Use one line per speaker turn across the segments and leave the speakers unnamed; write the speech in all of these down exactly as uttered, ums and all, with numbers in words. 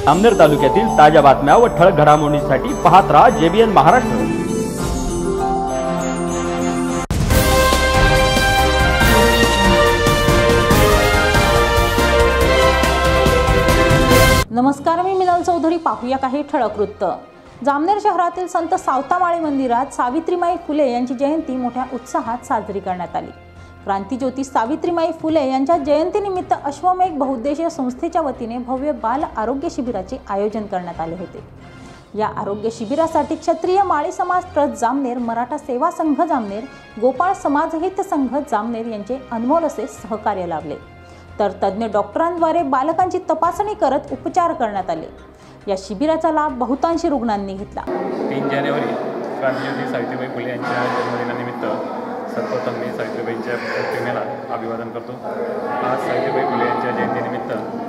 जामनेर तालुक्यातील ताज्या बातम्या व ठळक घडामोडींसाठी पाहत राहा जेबीएन महाराष्ट्र।
नमस्कार, मी मिनल चौधरी। पाहूया काही ठळक वृत्त। जामनेर शहरातील संत सावतामाळी मंदिरात सावित्रीमाई फुले यांची जयंती मोठ्या उत्साहात साजरी करण्यात आली। क्रांतिज्योती सावित्रीमाई फुले यांच्या जयंतीनिमित्त अश्वमेघ बहुउद्देशीय संस्थेच्या वतीने भव्य बाल आरोग्य शिबिराचे आयोजन करण्यात आले होते। या आरोग्य शिबिरासाठी क्षत्रिय माळी समाज ट्रस्ट जामनेर, मराठा सेवा संघ जामनेर, गोपाळ समाज हित संघ जामनेर यांचे अनमोल असे सहकार्य लाभले। तर तज्ञ डॉक्टरांद्वारे बालकांची तपासणी करत उपचार करण्यात आले। या शिबिराचा लाभ बहुतांशी रुग्णांनी घेतला।
तीन जानेवारी क्रांतिज्योती सावित्रीबाई फुले यांच्या जन्मदिनानिमित्त सर्वप्रथम मी सावित्रीबाईंच्या प्रतिमेला अभिवादन करतो। आज सावित्रीबाई फुले यांच्या जयंतीनिमित्त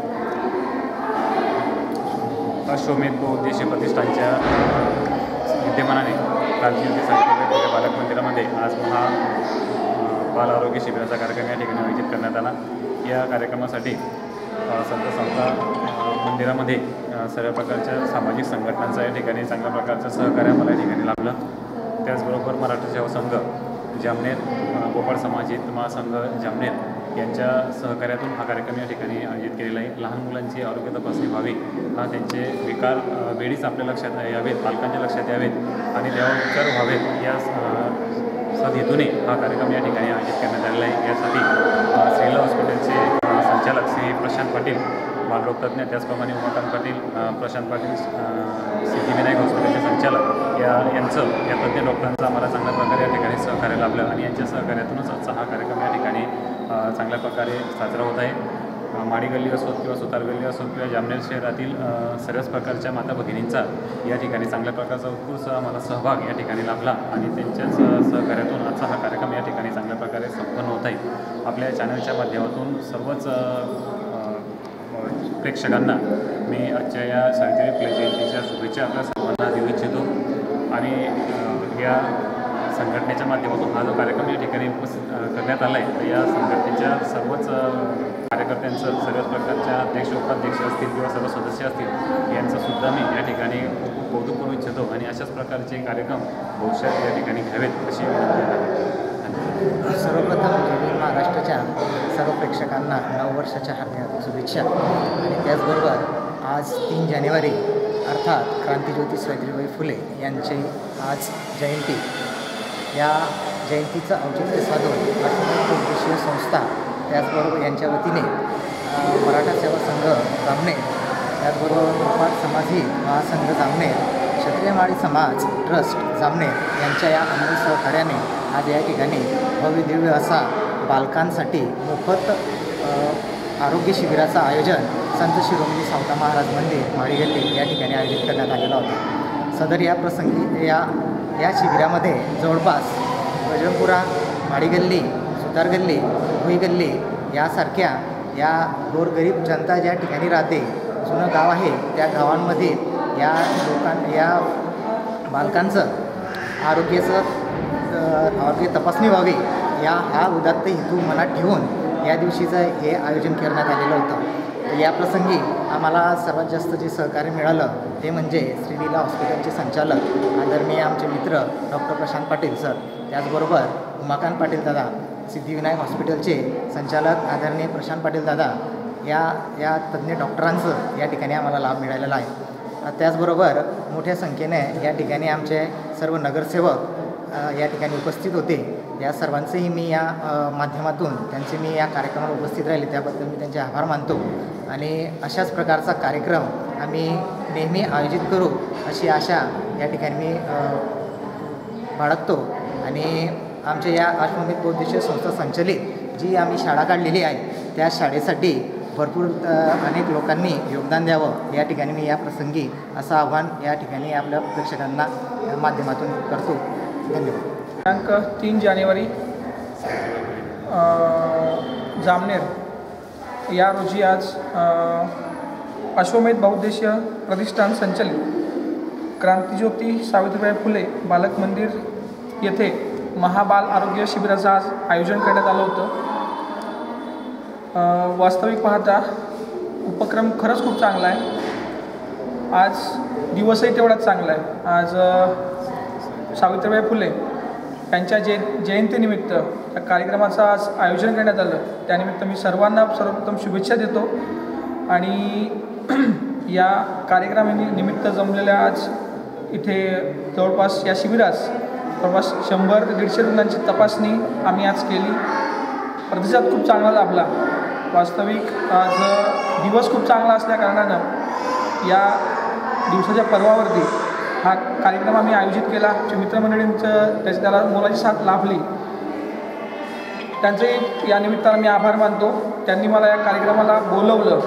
अश्वमेध बहुउद्देशीय प्रतिष्ठानच्या विद्यमानाने क्रांतिज्योती सावित्रीबाई फुले बालक मंदिरामध्ये आज महा बाल आरोग्य शिबिराचा कार्यक्रम या ठिकाणी आयोजित करण्यात आला। या कार्यक्रमासाठी संत संस्था मंदिरामध्ये सर्व प्रकारच्या सामाजिक संघटनांचा या ठिकाणी चांगल्या प्रकारचं सहकार्य मला या ठिकाणी लाभलं। त्याचबरोबर मराठा सेवा संघ जामनेर, गोपाळ समाज हित महासंघ जामनेर यांच्या सहकार्यातून हा कार्यक्रम या ठिकाणी आयोजित केलेला आहे। लहान मुलांची आरोग्य तपासणी व्हावी, त्यांचे विकार वेळीच आपल्या लक्षात यावेत, पालकांच्या लक्षात यावेत आणि त्यावर उपचार व्हावेत या सदहेतूने हा कार्यक्रम या ठिकाणी आयोजित करण्यात आलेला आहे। यासाठी श्रीला हॉस्पिटलचे संचालक श्री प्रशांत पाटील, बालरोगतज्ञ, त्याचप्रमाणे उमाकांत पाटील, प्रशांत पाटील, सिद्धिविनायक हॉस्पिटलचे संचालक या यांचं या तज्ञ डॉक्टरांचा आम्हाला चांगल्या प्रकारे या ठिकाणी सहकार्य लाभलं आणि यांच्या सहकार्यातूनच आजचा हा कार्यक्रम या ठिकाणी चांगल्या प्रकारे साजरा होत आहे। माडी गल्ली असोत किंवा सुतार गल्ली असोत किंवा जामनेर शहरातील सर्वच प्रकारच्या माता भगिनींचा या ठिकाणी चांगल्या प्रकारचा उत्कृष्ट आम्हाला सहभाग या ठिकाणी लाभला आणि त्यांच्याच सहकार्यातून आजचा हा कार्यक्रम या ठिकाणी चांगल्या प्रकारे संपन्न होत आहे। आपल्या चॅनलच्या माध्यमातून सर्वच प्रेक्षकांना मी आजच्या या सावित्री फुले जयंतीच्या शुभेच्छा आपल्या सर्वांना देऊ इच्छितो आणि या संघटनेच्या माध्यमातून हा जो कार्यक्रम या ठिकाणी उपस्थित करण्यात आला आहे तर या संघटनेच्या सर्वच कार्यकर्त्यांचं, सर्वच प्रकारच्या अध्यक्ष, उपाध्यक्ष असतील किंवा सर्व सदस्य असतील यांचं सुद्धा मी या ठिकाणी खूप कौतुक करू इच्छितो आणि अशाच प्रकारचे कार्यक्रम भविष्यात या ठिकाणी घ्यावेत अशी विनंती आहे।
सर्वप्रथम जेबीएन महाराष्ट्राच्या सर्व प्रेक्षकांना नववर्षाच्या हार्दिक शुभेच्छा आणि त्याचबरोबर आज तीन जानेवारी अर्थात क्रांतिज्योती सावित्रीबाई फुले यांची आज जयंती। या जयंतीचं औचित्य साधून अश्वमेध बहुउद्देशीय संस्था, त्याचबरोबर यांच्या वतीने मराठा सेवा संघ जामनेर, त्याचबरोबर गोपाळ समाज हित महासंघ जामनेर, क्षत्रिय माळी समाज ट्रस्ट जामनेर यांच्या या अमोल सहकार्याने आज या ठिकाणी भव्य दिव्य असा बालकांसाठी मोफत आरोग्य शिबिराचं आयोजन संत शिरोमणी सावता महाराज मंदिर, माळी गल्ली या ठिकाणी आयोजित करण्यात आलेला होता। सदर या प्रसंगी या या शिबिरामध्ये जवळपास बजरंगपुरा, माळी गल्ली, सुतार गल्ली, भुई गल्ली यासारख्या या गोरगरीब जनता ज्या ठिकाणी राहते, जुनं गाव आहे त्या गावांमध्ये या लोकां या बालकांचं आरोग्याचं आरोग्य तपासणी व्हावी या हा उदात्त हेतू मनात ठेवून या दिवशीचं हे आयोजन करण्यात आलेलं होतं। तर या प्रसंगी आम्हाला सर्वात जास्त जे सहकार्य मिळालं ते म्हणजे श्रीलीला हॉस्पिटलचे संचालक आदरणीय आमचे मित्र डॉक्टर प्रशांत पाटील सर, त्याचबरोबर उमाकांत पाटील दादा, सिद्धिविनायक हॉस्पिटलचे संचालक आदरणीय प्रशांत पाटील दादा या या तज्ज्ञ डॉक्टरांचं या ठिकाणी आम्हाला लाभ मिळालेला आहे। त्याचबरोबर मोठ्या संख्येने या ठिकाणी आमचे सर्व नगरसेवक या ठिकाणी उपस्थित होते। या सर्वांचेही मी या माध्यमातून त्यांचे मी या कार्यक्रमाला उपस्थित राहिले त्याबद्दल मी त्यांचे आभार मानतो आणि अशाच प्रकारचा कार्यक्रम आम्ही नेहमी आयोजित करू अशी आशा या ठिकाणी मी बाळगतो आणि आमच्या या अश्वमेध बहुउद्देशीय संस्था संचलित जी आम्ही शाळा काढलेली आहे त्या शाळेसाठी भरपूर अनेक लोकांनी योगदान द्यावं या ठिकाणी मी या प्रसंगी असं आव्हान या ठिकाणी आपल्या प्रेक्षकांना माध्यमातून करतो। धन्यवाद।
दिनांक तीन जानेवारी जामनेर या रोजी आज अश्वमेध बहुउद्देशीय प्रतिष्ठान संचलित क्रांतिज्योती सावित्रीबाई फुले बालक मंदिर येथे महाबाल आरोग्य शिबिराचं आज आयोजन करण्यात आलं होतं। वास्तविक पाहता उपक्रम खरंच खूप चांगला आहे। आज दिवसही तेवढाच चांगला आहे. आज अ, सावित्रीबाई फुले यांच्या जय जयंतीनिमित्त या कार्यक्रमाचं आज आयोजन करण्यात आलं. त्यानिमित्त मी सर्वांना सर्वप्रथम शुभेच्छा देतो. आणि या कार्यक्रमानिमित्त जमलेल्या आज इथे जवळपास या शिबिरास जवळपास शंभर ते दीडशे रुग्णांची तपासणी आम्ही आज केली. प्रतिसाद खूप चांगला लाभला. वास्तविक आज दिवस खूप चांगला असल्याकारणानं या दिवसाच्या पर्वावरती हा कार्यक्रम आम्ही आयोजित केला. मित्रमंडळींचं त्याची त्याला मोलाची साथ लाभली. त्यांचे या निमित्तानं मी आभार मानतो. त्यांनी मला या कार्यक्रमाला बोलवलं.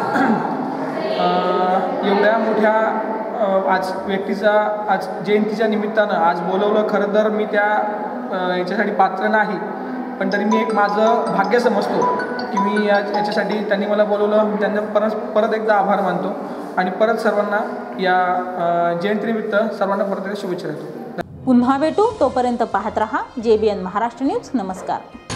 एवढ्या मोठ्या आज व्यक्तीचा आज जयंतीच्या निमित्तानं आज बोलवलं. खरं तर मी त्या याच्यासाठी पात्र नाही, पण तरी मी एक माझं भाग्य समजतो की मी या याच्यासाठी त्यांनी मला बोलवलं. मी त्यांना परत परत एकदा आभार मानतो आणि परत सर्वांना या जयंतीनिमित्त सर्वांना परत एकदा शुभेच्छा देतो.
पुन्हा भेटू. तोपर्यंत पाहत रहा जे बी एन महाराष्ट्र न्यूज. नमस्कार.